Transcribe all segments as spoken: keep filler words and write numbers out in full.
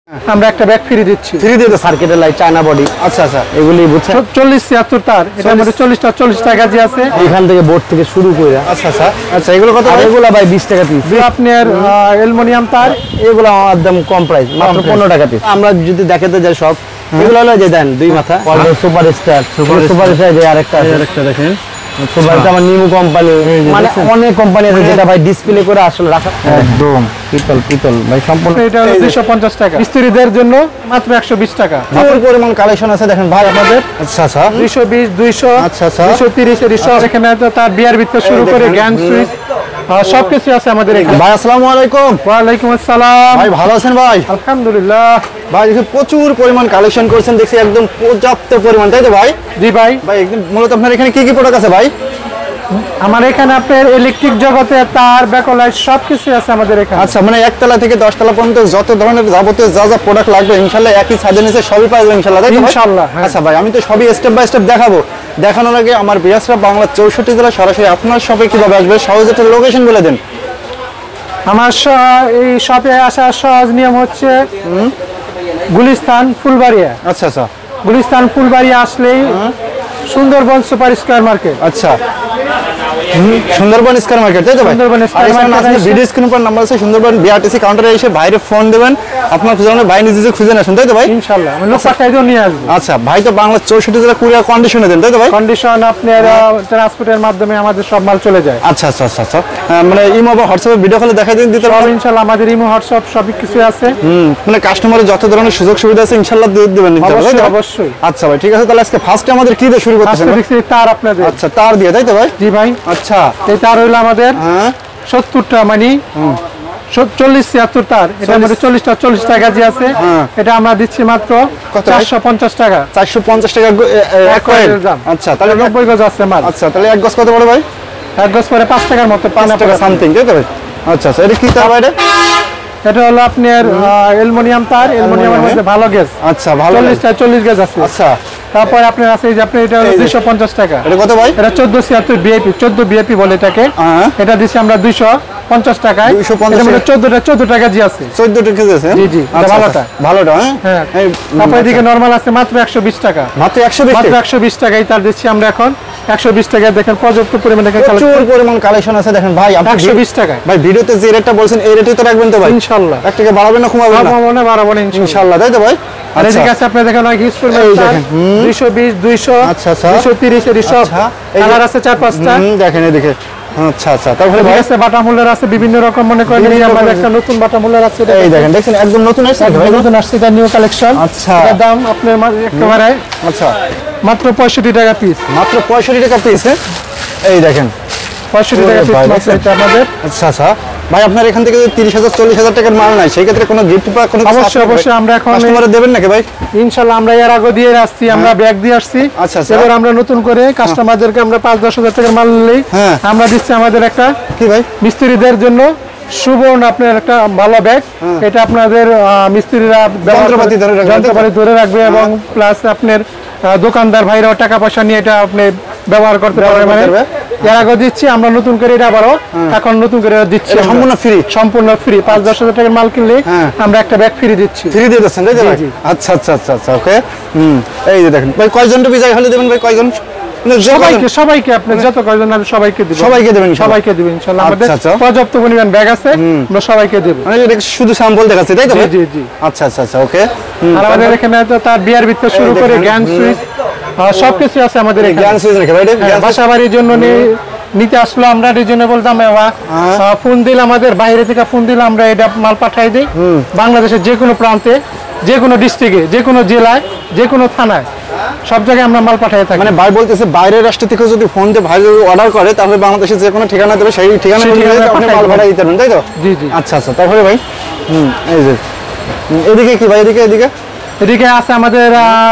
আমরা একটা bag free দিচ্ছি। ফ্রি দিয়ে সার্কিটের লাইট চায়না বডি। আচ্ছা আচ্ছা, এগুলি বুঝছেন চল্লিশ ছিয়াত্তর তার, এটার মধ্যে চল্লিশটা চল্লিশ টাকা যে আছে এখান থেকে বোর্ড থেকে শুরু করে। আচ্ছা আচ্ছা আচ্ছা, এগুলো কত? এগুলো ভাই বিশ টাকা পিস। আপনার অ্যালুমিনিয়াম তার, এগুলো একদম কম প্রাইস, মাত্র পনেরো টাকা পিস। আমরা যদি দেখাতে যাই সব এগুলো হলো যে দেন দুই মাথা সুপার স্টার, সুপার স্টার যে আরেকটা আরেকটা দেখেন সুপারটা আমার নিমু কোম্পানি, মানে অনেক কোম্পানি আছে যেটা ভাই ডিসপ্লে করে আসলে রাখা একদম পিতল পিতল ভাই সম্পূর্ণ। এটা হলো দুইশো পঞ্চাশ টাকা, মিস্ত্রিদের জন্য মাত্র একশো বিশ টাকা। প্রচুর পরিমাণ কালেকশন আছে দেখেন ভাই আমাদের। আচ্ছা আচ্ছা, দুইশো বিশ দুইশো আচ্ছা আচ্ছা দুইশো তিরিশ এর সব এখানে তার বিয়ার ভিতরে শুরু করে গ্যান সুইচ সবকিছু আছে আমাদের এখানে। ভাই আসসালামু আলাইকুম। ওয়ালাইকুম আসসালাম। ভাই ভালো আছেন ভাই? আলহামদুলিল্লাহ ভাই, দেখি প্রচুর পরিমাণ কালেকশন করছেন, দেখছি একদম পর্যাপ্ত পরিমাণ, তাই তো ভাই? জি ভাই। ভাই একদম মূলত আপনার এখানে কি কি প্রোডাক্ট আছে ভাই? আমার এখানে আপনার ইলেকট্রিক জগতে তার ব্যাকলাইট সবকিছু আছে আমাদের এখানে। আচ্ছা, মানে একতলা থেকে দশতলা পর্যন্ত যত ধরনের যাবতীয় যা যা প্রোডাক্ট লাগবে ইনশাআল্লাহ একই ছাদের নিচে সবই পাওয়া যাবে ইনশাআল্লাহ, তাই তো? ইনশাআল্লাহ। আচ্ছা ভাই, আমি তো সবই স্টেপ বাই স্টেপ দেখাবো। দেখানোর আগে আমার বিয়াসরা বাংলা চৌষট্টি জেলা সরাসরি আপনার শপে কিভাবে আসবে সহজ একটা লোকেশন বলে দেন। আমার এই শপে আসার সহজ নিয়ম হচ্ছে গুলিস্তান ফুলবাড়িয়া। আচ্ছা আচ্ছা, গুলিস্তান ফুলবাড়িয়া আসলেই সুন্দরবন সুপার স্কয়ার মার্কেট। আচ্ছা, সুন্দরবন স্কয়ার মার্কেট, তাই তো ভাই? Sundarban square market video screen উপর নাম্বার আছে, সুন্দরবন বিআরটিসি কাউন্টারে এসে বাইরে ফোন দেবেন, আপনার খুঁজে ভাই নিজে খুঁজে আসুন, তাই তো ভাই? ইনশাআল্লাহ আমি লোক পাঠাই দিয়ে নিয়ে আসবো। আচ্ছা ভাই, তো বাংলা চৌষট্টি জেলা কুরিয়ার কন্ডিশনে দেন, তাই তো ভাই? কন্ডিশন আপনার ট্রান্সপোর্টের মাধ্যমে আমাদের সব মাল চলে যায়। আচ্ছা আচ্ছা আচ্ছা আচ্ছা, মানে ইমো বা হোয়াটসঅ্যাপে ভিডিও কলে দেখাই দিন দিতে পারবেন ইনশাআল্লাহ। আমাদের ইমো হোয়াটসঅ্যাপ সবই কিছু আছে। হুম, মানে কাস্টমারের যত ধরনের সুযোগ সুবিধা আছে ইনশাআল্লাহ দিয়ে দিবেন অবশ্যই অবশ্যই। আচ্ছা ভাই, ঠিক আছে, তাহলে আজকে ফার্স্টে আমাদের কি দিয়ে শুরু করতেছেন? দেখছি তার আপনাদের। আচ্ছা, তার দিয়ে, তাই তো ভাই? জি ভাই। আচ্ছা, এই তার হইলো আমাদের হ্যাঁ সত্তরটা, মানে চল্লিশ ছিয়াত্তর তার, এটার মধ্যে চল্লিশটা চল্লিশ টাকা যে আছে এটা আমরা দিচ্ছি মাত্র চারশো পঞ্চাশ টাকা। চারশো পঞ্চাশ টাকা এক কয়েল। আচ্ছা, তাহলে নব্বই গজ আছে মাল। আচ্ছা, তাহলে এক গজ কত পড়ে ভাই? এক গজ পরে পাঁচ টাকার মতো, পাঁচ টাকা সামথিং, তাই তো ভাই? আচ্ছা আচ্ছা, এটা কি তার বাইরে? এটা হলো আপনার অ্যালুমিনিয়াম তার, অ্যালুমিনিয়ামের মধ্যে ভালো গেজ। আচ্ছা, ভালো চল্লিশটা চল্লিশ গজ আছে। আচ্ছা, তারপর আপনার আছে এই যে আপনার এটা হলো দুইশো পঞ্চাশ টাকা। এটা কত ভাই? এটা চোদ্দ ছিয়াত্তর বিআইপি, চোদ্দ বিআইপি বলে এটাকে। এটা দিচ্ছি আমরা দুইশো পঞ্চাশ টাকায়। দুইশো পঞ্চাশ, চোদ্দটা চোদ্দ টাকা জি আছে। চোদ্দ টাকা আছে। জি জি, ভালোটা ভালোটা। হ্যাঁ, তারপর এদিকে নরমাল আছে মাত্র একশো বিশ টাকা। মাত্র একশো বিশ, মাত্র একশো বিশ টাকায় তার দিচ্ছি আমরা এখন। একশো বিশ টাকা দেখেন পর্যাপ্ত পরিমাণে প্রচুর পরিমাণ কালেকশন আছে দেখেন ভাই। একশো বিশ টাকায় ভাই ভিডিওতে যে রেটটা বলছেন এই রেটই তো রাখবেন তো ভাই? ইনশাআল্লাহ। এক টাকা বাড়াবেন না কমাবেন না? কমাবো বাড়াবো না ইনশাআল্লাহ, তাই তো ভাই? আর এদিকে আছে আপনি দেখেন অনেক ইউজফুল মাল দুইশো বিশ দুইশো, আচ্ছা আচ্ছা, দুইশো তিরিশ এর সব কালার আছে চার পাঁচটা। দেখেন এদিকে। আচ্ছা আচ্ছা, তারপরে ভাই আছে বাটা মূল্যের আছে বিভিন্ন রকম, মনে করেন এই আমাদের একটা নতুন বাটা মূল্যের আছে। এই দেখেন, দেখছেন একদম নতুন আসছে ভাই, নতুন আসছে, এটা নিউ কালেকশন। আচ্ছা, এর দাম আপনার একেবারে আচ্ছা মাত্র পঁয়ষট্টি টাকা পিস। মাত্র পঁয়ষট্টি টাকা পিস। এই দেখেন পঁয়ষট্টি টাকা পিস এটা আমাদের। আচ্ছা আচ্ছা ভাই, আপনার এখান থেকে তিরিশ হাজার চল্লিশ হাজার টাকার মাল নাই, সেই ক্ষেত্রে কোনো গিফট বা কোনো? অবশ্যই অবশ্যই, আমরা এখন কাস্টমারে দেবেন নাকি ভাই? ইনশাআল্লাহ আমরা এর আগে দিয়ে আসছি, আমরা ব্যাগ দিয়ে আসছি। আচ্ছা আচ্ছা, এবার আমরা নতুন করে কাস্টমারদেরকে আমরা পাঁচ দশ হাজার টাকার মাল নিলেই আমরা দিচ্ছি আমাদের একটা কি ভাই মিস্ত্রিদের জন্য সুবর্ণ আপনার একটা ভালো ব্যাগ। এটা আপনাদের মিস্ত্রিরা যন্ত্রপাতি ধরে রাখবে, যন্ত্রপাতি ধরে রাখবে এবং প্লাস আপনার দোকানদার ভাইরাও টাকা পয়সা নিয়ে এটা আপনি ব্যবহার করতে পারবে। মানে এর আগে দিচ্ছি আমরা নতুন করে এটা আবারও এখন নতুন করে দিচ্ছি সম্পূর্ণ ফ্রি। সম্পূর্ণ ফ্রি, পাঁচ দশ হাজার টাকার মাল কিনলে আমরা একটা ব্যাগ ফ্রি দিচ্ছি। ফ্রি দিয়ে দিচ্ছেন, তাই তো ভাই? আচ্ছা আচ্ছা আচ্ছা আচ্ছা, ওকে। হুম, এই যে দেখেন ভাই, কয়জন বিজয় হলে দেবেন ভাই? কয়জন? সবাইকে সবাইকে আপনি যত কয়জন আছে সবাইকে দিবেন। সবাইকে দেবেন? সবাইকে দিবেন ইনশাআল্লাহ। আমাদের পর্যাপ্ত পরিমাণ ব্যাগ আছে, আমরা সবাইকে দেব। মানে এটা শুধু স্যাম্পল দেখাচ্ছি, তাই তো? জি জি জি। আচ্ছা আচ্ছা আচ্ছা, ওকে। আর আমাদের এখানে তো তার বিয়ার ভিতরে শুরু করে গ্যান সুইচ সবকিছু আছে আমাদের এখানে। গ্যান সুইচ রেখে ভাই, এটা বাসা বাড়ির জন্য নিতে আসলো আমরা রিজনেবল দামে ফোন দিলে, আমাদের বাইরে থেকে ফোন দিলে আমরা এটা মাল পাঠাই দিই বাংলাদেশের যে কোনো প্রান্তে, যে কোনো ডিস্ট্রিক্টে, যে কোনো জেলায়, যে কোনো থানায়, সব জায়গায় আমরা মাল পাঠাই থাকি। মানে ভাই বলতেছে বাইরের রাষ্ট্র থেকে যদি ফোন দিয়ে ভাই অর্ডার করে তাহলে বাংলাদেশের যে কোনো ঠিকানা দেবে, সেই ঠিকানা আপনি মাল পাঠাই দিতে পারবেন, তাই তো? জি জি। আচ্ছা আচ্ছা, তারপরে ভাই হুম, এই যে এদিকে কি ভাই? এদিকে এদিকে এদিকে আছে আমাদের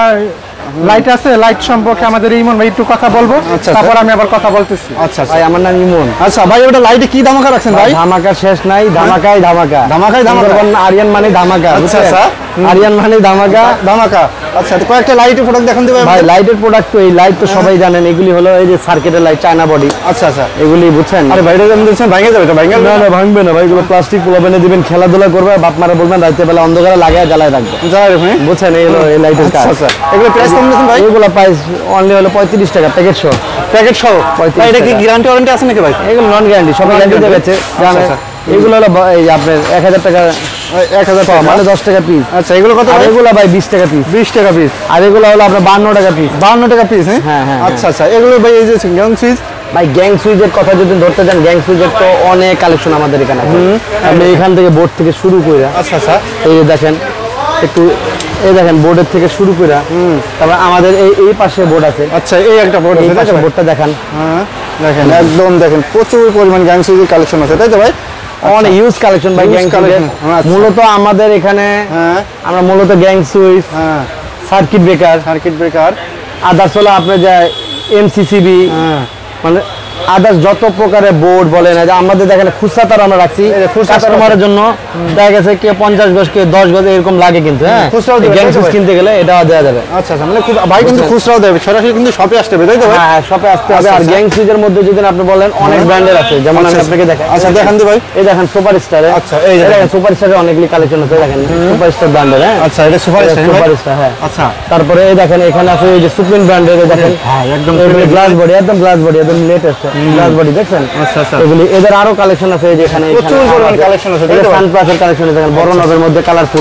লাইট আছে, লাইট সম্পর্কে আমাদের ইমন ভাই একটু কথা বলবো, তারপর আমি আবার কথা বলতেছি। আচ্ছা ভাই, আমার নাম ইমন। আচ্ছা ভাই, ওটা লাইটে কি ধামাকা রাখছেন ভাই? ধামাকা শেষ নাই, ধামাকাই ধামাকা, ধামাকাই ধামাকা। আরিয়ান মানে ধামাকা। আচ্ছা আচ্ছা, আরিয়ান মানে ধামাকা ধামাকা। আচ্ছা, তো কয়েকটা লাইটের প্রোডাক্ট দেখান দিবেন ভাই। লাইটের প্রোডাক্ট তো এই লাইট তো সবাই জানেন, এগুলি হলো এই যে সার্কিটের লাইট, চায়না বডি। আচ্ছা আচ্ছা, এগুলি বুঝছেন। আরে ভাই এটা দেখছেন ভাঙে যাবে, এটা ভাঙে না না ভাঙবে না ভাই, এগুলো প্লাস্টিক পোলাবেনে দিবেন, খেলাধুলা করবে, বাপ মারা বলবেন রাতে বেলা অন্ধকারে লাগায় জ্বালায় রাখবে, যায় ভাই। বুঝছেন। এই হলো এই লাইটের কাজ। আচ্ছা, এগুলো প্রাইস কম দিয়েছেন ভাই? এগুলো প্রাইস অনলি হলো পঁয়ত্রিশ টাকা প্যাকেট সহ। প্যাকেট সহ? পঁয়ত্রিশ ভাই এটা কি টাকা। গ্যারান্টি ওয়ারেন্টি আছে নাকি ভাই? এগুলো নন গ্যারান্টি, সবাই গ্যারান্টি দেবে। জানেন আচ্ছা। এগুলো হলো ব- এই যে আপনার এক হাজার টাকা, এক হাজার টাকা মানে দশ টাকা পিস। আচ্ছা, এগুলো কত আর ভাই? এগুলো ভাই বিশ টাকা পিস। বিশ টাকা পিস। আর এগুলো হলো আপনার বান্ন টাকা পিস। বান্ন টাকা পিস? হ্যাঁ হ্যাঁ, হ্যাঁ, আচ্ছা আচ্ছা, এগুলো ভাই এই যে গ্যাং সুইচ। ভাই গ্যাং সুইচের কথা যদি ধরতে যান, গ্যাং সুইচের তো অনেক কালেকশন আমাদের এখানে আছে। আপনি এখান থেকে বোর্ড থেকে শুরু করে, আচ্ছা আচ্ছা, এই যে দেখেন একটু, এই দেখেন বোর্ডের থেকে শুরু করে, তারপর আমাদের এই এই পাশে বোর্ড আছে। আচ্ছা এই একটা বোর্ড এই আছে, পাশে বোর্ডটা দেখান। হ্যাঁ দেখেন, একদম দেখেন প্রচুর পরিমাণ গ্যাং সুইচের কালেকশন আছে, তাই তো ভাই? অনেক ইউজ কালেকশন ভাই Huge গ্যাং সুইচের। collection, আচ্ছা। মূলত আমাদের এখানে হ্যাঁ আমরা মূলত গ্যাং সুইচ, হ্যাঁ, circuit breaker, circuit breaker, others হলো আপনার যে এমসিসিবি, হ্যাঁ মানে আদার্স যত প্রকারের বোর্ড বলে না, যে আমাদের দেখেন খুচরা তার আমরা রাখছি এই যে খুচরা তার কাস্টমারের জন্য। দেখা গেছে কেউ পঞ্চাশ গজ, কেউ দশ গজ এরকম লাগে, কিন্তু হ্যাঁ খুচরাও দেবে, গ্যাং তাই তো সুইচ ভাই? কিনতে গেলে এটাও দেওয়া যাবে। আচ্ছা আচ্ছা, মানে খুব- ভাই কিন্তু খুচরাও দেবে, সরাসরি কিন্তু শপে আসতে হবে, তাই তো ভাই? হ্যাঁ, শপে আসতে হবে। আচ্ছা, আর আচ্ছা। গ্যাং সুইচের মধ্যে যদি আপনি বলেন অনেক ব্র্যান্ডের আছে, যেমন আমি আচ্ছা, আপনাকে দেখাই। আচ্ছা দেখান দি ভাই। এই দেখেন সুপার স্টারে। আচ্ছা, এই এই দেখেন। দেখেন সুপার স্টারে অনেকগুলি কালেকশন আছে, দেখেন সুপার স্টার ব্র্যান্ডের। হ্যাঁ আচ্ছা, এটা সুপার স্টার সুপার স্টার, হ্যাঁ। আচ্ছা, তারপরে এই দেখেন এখানে আছে এই যে সুপ্রিম ব্র্যান্ডের, দেখেন হ্যাঁ একদম গ্লাস বডি, একদম গ্লাস বডি, একদম লেটেস্ট গ্লাস বডি, দেখছেন? আচ্ছা, আচ্ছা। এগুলি এদের আরো কালেকশন আছে, এই যে এখানে প্রচুর পরিমাণ collection আছে, তাই তো? সানপ্লাসের কালেকশন আছে, দেখেন বড় নবের মধ্যে কালারফুল।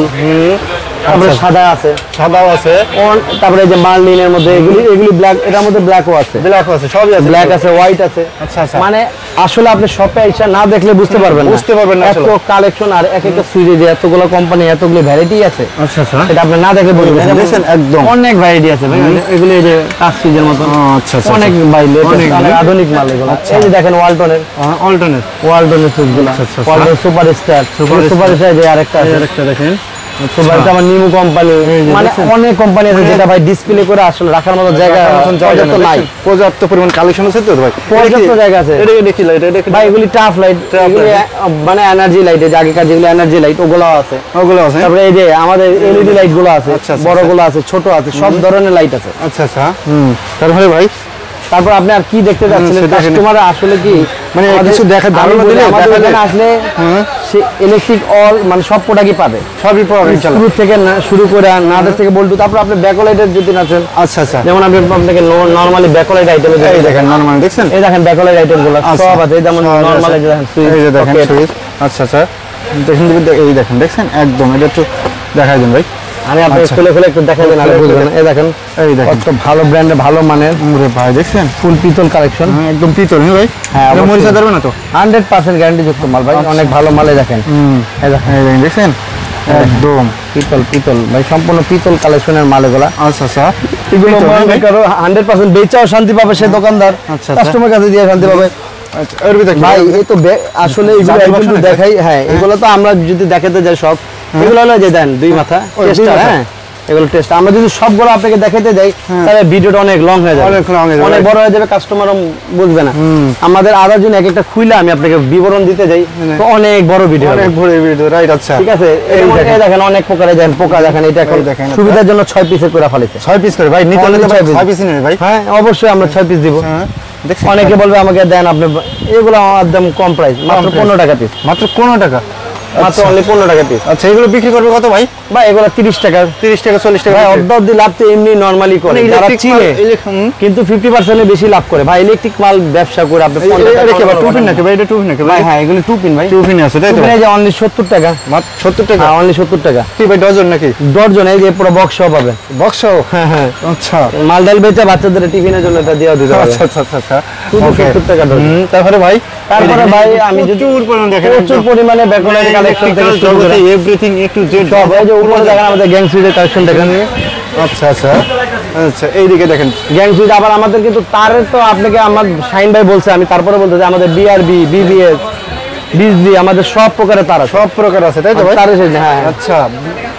তারপরে আচ্ছা। সাদা আছে, সাদাও আছে, On- তারপরে এই যে মার্লিনের মধ্যে এগুলি এগুলি ব্ল্যাক, এটার মধ্যে ব্ল্যাকও আছে, ব্ল্যাক আছে, সবই আছে। ব্ল্যাক আছে, হোয়াইট আছে। আচ্ছা আচ্ছা, মানে আসলে আপনি শপে এসে না দেখলে বুঝতে পারবেন না, বুঝতে পারবেন না এত আসলে। কালেকশন আর এক একটা সুইচে যে এতগুলো কোম্পানি, এতগুলো ভ্যারাইটি আছে, আচ্ছা আচ্ছা, এটা আপনি না দেখে বুঝবেন না। দেখছেন একদম অনেক ভ্যারাইটি আছে ভাই, এগুলো এই যে টাচ সুইচের মতো আচ্ছা আচ্ছা, অনেক ভাই latest, অনেক অনেক ভাই। আধুনিক মাল এগুলো। আচ্ছা। এই যে দেখেন ওয়ালটনের, অল্টারনেট। ওয়ালটনের সুইচগুলো, আচ্ছা, আচ্ছা, Walton super star, Super super star যে আরেকটা আছে, আরেকটা দেখেন, সুপার স্টার নিউ কোম্পানি, মানে অনেক কোম্পানি আছে যেটা ভাই ডিসপ্লে করে আসলে রাখার মতো জায়গা পর্যাপ্ত নাই, পর্যাপ্ত পরিমাণ কালেকশন আছে তো ভাই? পর্যাপ্ত জায়গা আছে এটা দেখি লাইট, এটা দেখি ভাই। এগুলি টাফ লাইট, এগুলি মানে এনার্জি লাইট, এই যে আগেকার যেগুলো এনার্জি লাইট ওগুলো আছে। ওগুলো আছে। তারপরে এই যে আমাদের এলইডি লাইট গুলো আছে, আচ্ছা, আচ্ছা, বড়গুলো আছে, ছোট আছে, সব ধরনের লাইট আছে। আচ্ছা আচ্ছা, হুম, তারপরে ভাই তারপর আপনি আর কি দেখতে যাচ্ছিলেন? সেটা এখানে- কাস্টমার আসলে কি মানে আমাদের- কিছু দেখা- আমি ধারণা বলি, দিলে, আমাদের দেখালে- এখানে আসলে হুম। সে ইলেকট্রিক অল মানে সব প্রোডাক্টই পাবে, সবই পাবেন ইনশাআল্লাহ। স্ক্রু থেকে না শুরু করে নাটের থেকে বল্টু। তারপর আপনি ব্যাকলাইটের যদি আছেন, আচ্ছা আচ্ছা, যেমন আপনি আপনাকে নরমালি ব্যাকলাইট আইটেম, এই দেখেন নরমাল দেখছেন, এই দেখেন ব্যাকলাইট আইটেম গুলো আচ্ছা। সব আছে, এই যেমন সব আছে। নরমাল এই যে দেখেন সুইচ, এই যে দেখেন সকেট। সুইচ। আচ্ছা আচ্ছা, দেখেন দিবেন, এই দেখেন দেখছেন একদম, এটা একটু দেখাই দেন ভাই। আমি আপনি আচ্ছা। খুলে খুলে একটু দেখাই দেন, আরে খুলে খুলে বুঝবেন। এই দেখেন এই দেখেন, কত ভালো ব্র্যান্ডের, ভালো মানের ওরে ভাই দেখছেন, ফুল পিতল কালেকশন, হ্যাঁ একদম পিতল, হ্যাঁ ভাই? হ্যাঁ, এটা অবশ্যই। মরিচা ধরবে না তো? হান্ড্রেড পার্সেন্ট গ্যারান্টি যুক্ত মাল ভাই, অনেক ভালো মালে দেখেন। হুম, এই দেখেন এই দেখেন দেখছেন একদম, পিতল পিতল ভাই, সম্পূর্ণ পিতল কালেকশনের মাল এগুলা। আচ্ছা আচ্ছা, এগুলো পিতল, হ্যাঁ ভাই? হান্ড্রেড পার্সেন্ট বেচাও শান্তি পাবে সে দোকানদার, আচ্ছা, আচ্ছা। কাস্টমার কাছে দিয়ে শান্তি পাবে আচ্ছা, এর ভিতরে কি? ভাই। এই তো বে- আসলে এগুলো জাদুর একটু বাক্স নাকি? দেখাই, হ্যাঁ এগুলো তো আমরা যদি দেখাতে যাই সব, এগুলো হলো যে দেন দুই মাথা ওই দুই টেস্টার, মাথা। হ্যাঁ এগুলো টেস্ট। আমরা যদি সবগুলো আপনাকে দেখাতে যাই তাহলে ভিডিওটা অনেক লং হয়ে যাবে, অনেক long হয়ে যাবে, অনেক right. বড় হয়ে যাবে, কাস্টমারও বুঝবে না। আমাদের আদার জন্য এক একটা খুইলে আমি আপনাকে বিবরণ দিতে যাই তো অনেক বড় ভিডিও হবে, অনেক ভরে ভিডিও, রাইট? আচ্ছা, ঠিক আছে? এই এই দেখেন। দেখেন অনেক পোকা দেখেন, পোকা দেখেন, এটা এখন এই দেখেন, সুবিধার জন্য ছয় পিসের করে ফেলেছে। ছয় পিস করে ভাই নিতে হলে তো ভাই ছয় piece। ছয় পিস নেবে ভাই। হ্যাঁ অবশ্যই আমরা ছয় পিস দিব। হ্যাঁ দেখছেন, অনেকে বলবে আমাকে দেন আপনি, এগুলো একদম কম প্রাইস, মাত্র price। পনেরো টাকা পিস, মাত্র পনেরো টাকা। মাত্র অনলি পনেরো টাকা পিস। আচ্ছা, এগুলো বিক্রি করবে কত ভাই? ভাই এগুলো তিরিশ টাকা, তিরিশ টাকা, চল্লিশ টাকা ভাই বিক্রি। অর্ধ অর্ধি লাভ তো এমনি নরমালি করে মানে যারা electric চিনে, মাল, এই যে, হুম, কিন্তু ফিফটি পার্সেন্টের বেশি লাভ করে ভাই। ইলেকট্রিক মাল ব্যবসা করে আপনি এই- পঞ্চাশ এই- টাকা এটা কি ভাই, করে টু পিন পাবেন। নাকি ভাই? এটা টু পিন নাকি ভাই ভাই? হ্যাঁ এগুলো টু পিন ভাই, টু পিন আছে, তাই টু তো? পিন এই যে অনলি সত্তর টাকা, মাত্র সত্তর টাকা। হ্যাঁ অনলি সত্তর টাকা। কি ভাই, ডজন নাকি? ডজন, এই যে পুরো বক্স সহ পাবে। বক্স? হ্যাঁ হ্যাঁ, আচ্ছা মাল ডাল বেচে বাচ্চাদের টিফিনের জন্য এটা দেওয়া দিতে হবে। আচ্ছা আচ্ছা আচ্ছা আচ্ছা, শুধু Okay. সত্তর টাকা ডজন। হুম, তারপরে ভাই, তারপরে ভাই আমি যদি প্রচুর পরিমাণ দেখেন, প্রচুর পরিমাণে ব্যাকলাইট কালেকশন থেকে শুরু করে এভরিথিং এ টু জেড সব, এই যে উপরে দেখেন আমাদের গ্যাং সুইচের কালেকশন দেখেন, আচ্ছা আচ্ছা আচ্ছা, এইদিকে দেখেন, গ্যাং সুইচ। আবার আমাদের কিন্তু তারের তো আপনাকে আমার শাইন ভাই বলছে, আমি তারপরে বলতে চাই আমাদের বিআরবি, বিবিএস, বিজলি, আমাদের সব প্রকারের তার আছে, সব প্রকার আছে, তাই তো ভাই? তার এসেছে, হ্যাঁ আচ্ছা,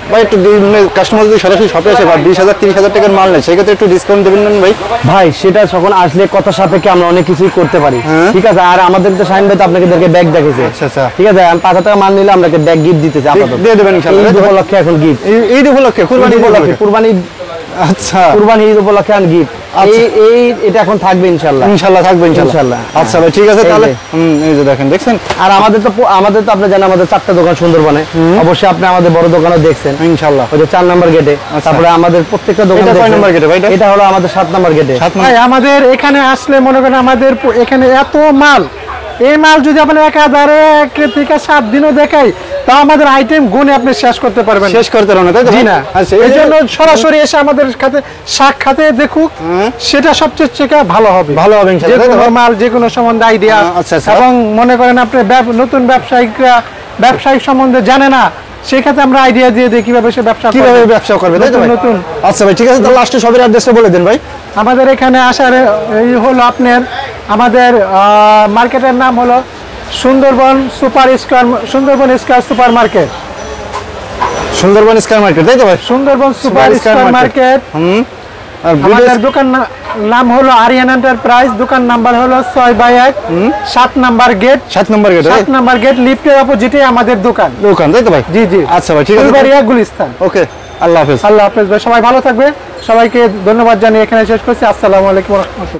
ভাই একটু কাস্টমার যদি সরাসরি শপে আসে বা বিশ হাজার তিরিশ হাজার টাকার মাল নেয় সেক্ষেত্রে একটু ডিসকাউন্ট দেবেন না ভাই? ভাই সেটা যখন আসলে কথা সাপেক্ষে আমরা অনেক কিছুই করতে পারি, হ্যাঁ। ঠিক আছে। আর আমাদের তো শাহিন ভাই তো আপনাকে ব্যাগ দেখেছে, আচ্ছা, আচ্ছা। ঠিক আছে। আমি পাঁচ হাজার টাকা মাল নিলে আপনাকে ব্যাগ গিফট দিতেছে আপাতত, দিয়ে দেবেন ইনশাআল্লাহ। ঈদ উপলক্ষে এখন গিফট, এই এই উপলক্ষে কুরবানি উপলক্ষে কুরবানি, আচ্ছা কুরবানি ঈদ উপলক্ষে এখন গিফট এই এই এটা এখন থাকবে ইনশাআল্লাহ, ইনশাআল্লাহ থাকবে ইনশাআল্লাহ। ইনশাআল্লাহ। আচ্ছা ভাই ঠিক আছে এই তাহলে যে। হুম এই যে দেখেন দেখছেন আর আমাদের তো প- আমাদের তো আপনি জানেন আমাদের চারটা দোকান সুন্দরবনে, অবশ্যই আপনি আমাদের বড় দোকানও দেখছেন, ইনশাআল্লাহ। ওই যে চার নাম্বার গেটে। তারপরে আমাদের প্রত্যেকটা দোকান এটা কয় দেখছেন। নাম্বার গেটে ভাই এটা? এটা হলো আমাদের সাত নাম্বার গেটে। সাত ভাই আমাদের এখানে আসলে মনে করেন আমাদের প- এখানে এত মাল, এই মাল যদি আপনি একাধারে এক থেকে সাত দিনও দেখাই তা আমাদের আইটেম গুনে আপনি শেষ করতে পারবেন না। শেষ করতে পারো না তাই তো জি ভাই? না, আচ্ছা এই এই জন্য জন্য সরাসরি এসে আমাদের সাথে সাক্ষাতে দেখুক, সেটা সবচেয়ে থেকে ভালো হবে। ভালো হবে যে ইনশাআল্লাহ তাই তো কোনো ভাই? মাল, যে কোনো সম্বন্ধে আইডিয়া, আচ্ছা, আচ্ছা। এবং মনে করেন আপনি ব্যব- নতুন ব্যবসায়িকরা ব্যবসায়িক সম্বন্ধে জানে না, সেক্ষেত্রে আমরা আইডিয়া দিয়ে দিই কিভাবে সে ব্যবসা কিভাবে করবে। ব্যবসা করবে তাই তো নতুন ভাই? নতুন আচ্ছা ভাই ঠিক আছে তাহলে লাস্টে সবের অ্যাড্রেসটা বলে দেন ভাই। আমাদের এখানে আসার এই হলো আপনার আমাদের মার্কেটের নাম হলো Sundarban super square, Sundarban square super market, Sundarban square market তাই তো ভাই? Sundarban super square market. হুম আর আমাদের ভিডিও দোকান না- নাম হলো আরিয়ান এন্টারপ্রাইজ, দোকান নাম্বার হলো ছয় বাই এক, সাত নাম্বার গেট, সাত নম্বর গেট সাত নাম্বার গেট লিফটের অপোজিটে আমাদের দোকান। দোকান তাই তো ভাই? জি জি, আচ্ছা ভাই ঠিক আছে ফুলবাড়িয়া গুলিস্তান। ওকে আল্লাহ হাফেজ। আল্লাহ হাফেজ ভাই, সবাই ভালো থাকবে, সবাইকে ধন্যবাদ জানিয়ে এখানে শেষ করছি। আসসালামু আলাইকুম ওয়া রাহমাতুল্লাহ।